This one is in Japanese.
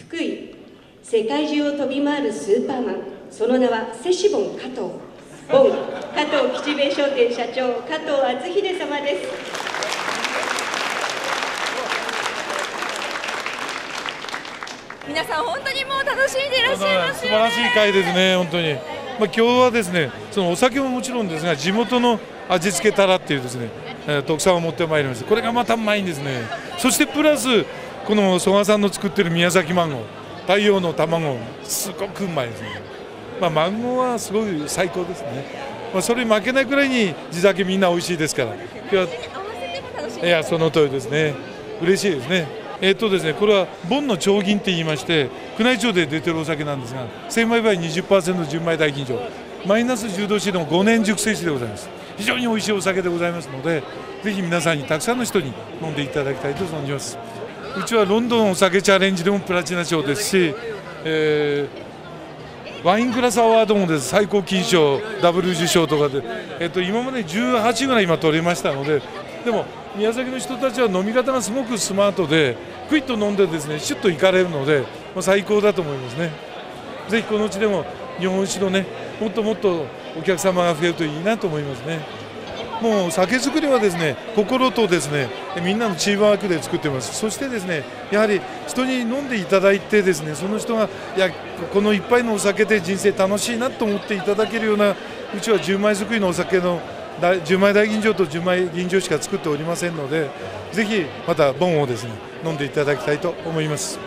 福井、世界中を飛び回るスーパーマン、その名はセシボン加藤。ボン加藤吉兵衛商店社長、加藤敦秀様です。 皆さん本当にもう楽しんでいらっしゃいますよね。 素晴らしい会ですね、本当に。今日はですね、そのお酒ももちろんですが、地元の味付けたらっていうですね、特産を持ってまいりました。これがまたうまいんですね。そしてプラスこの曽我さんの作ってる宮崎マンゴー、太陽の卵、すごくうまいですね。マンゴーはすごい最高ですね。それに負けないくらいに地酒みんな美味しいですから。いや、その通りですね。嬉しいですね。ですね、これはボンの長銀って言いまして、宮内庁で出てるお酒なんですが、精米倍 20% 純米大吟醸、マイナス10度 C の5年熟成酒でございます。非常に美味しいお酒でございますので、ぜひ皆さんにたくさんの人に飲んでいただきたいと存じます。うちはロンドンお酒チャレンジでもプラチナ賞ですし、ワインクラスアワードもです、最高金賞、ダブル受賞とかで、今まで18ぐらい今取れましたので、でも宮崎の人たちは飲み方がすごくスマートで、クイッと飲んでですね、シュッといかれるので、最高だと思いますね。ぜひこのうちでも日本酒のね、もっともっとお客様が増えるといいなと思いますね。もう酒造りはですね、心とですね、みんなのチームワークで作ってます。そしてですね、やはり人に飲んでいただいてですね、その人がいやこの一杯のお酒で人生楽しいなと思っていただけるような、うちは純米作りのお酒の純米大吟醸と純米吟醸しか作っておりませんので、ぜひまたボンをですね飲んでいただきたいと思います。